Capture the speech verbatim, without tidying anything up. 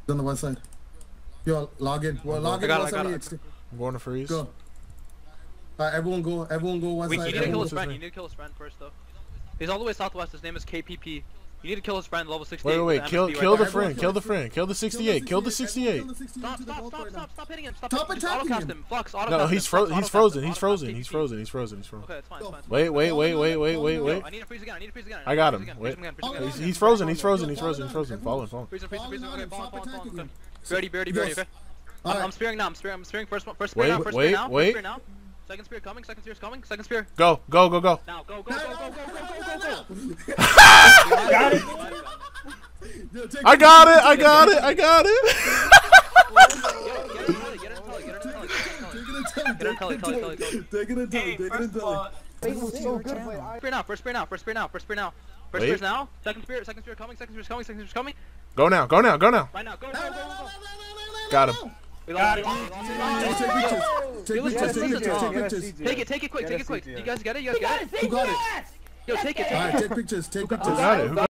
on the one side. Yo, log in. Well, log in. I got it, I got it. I'm going to freeze. Go. Alright, everyone go. Everyone go one Wait, side. you need to kill his Everyone friend. go You need to kill his friend first, though. He's all the way southwest. His name is K P P. You need to kill his friend, level sixty-eight. Wait, wait, wait. Kill, right kill the there. friend. Kill the friend. Kill the sixty-eight. Kill the sixty-eight. Stop, stop, stop, stop, stop hitting him. Stop, Stop hitting him. Just attacking autocast him. him. Flux, autocast No, him. he's Flux, frozen. He's autocast frozen. him. He's Autocast frozen. K P P. He's frozen. He's frozen. He's frozen. Okay, it's fine, it's fine. It's fine. Wait, wait, wait, wait, wait, wait, Yo, wait. I need to freeze again. I need to freeze again. I got him. Freeze Wait. him again. Freeze him again. He's, Freeze him he's again. frozen. He's frozen. He's frozen. He's frozen. Falling, falling. Freeze him, freeze him, freeze him. Okay, fall, fall, fall. attacking him. Birdie, birdie, birdie. Okay. I'm, I'm spearing now. I'm spearing. I'm spearing. First one. First spear Wait, now. First wait, spear now. wait. First spear now. Second spear coming. Second spear is coming. Second spear. Go, go, go, go. Now, go, go, go, go, go, go, go, go, go. Got it. I got it. I got it. I got it. Take it and tell it. Take it and tell it. Spear now. First spear now. First spear now. First spear now. First Wait. spear's now. Second spear. Second spear coming. Second spear's coming. Second spear's coming. Go now. Go now. Go now. Right now. Go, go, go, go, go. Got him. We lost it. Take pictures. Take pictures. Take pictures. Take pictures. Take it. Take it quick. Take it quick. You guys get it? You guys get it? Who got it? Yo, take it. Take Alright, it. take pictures. Take Who pictures. got it? Who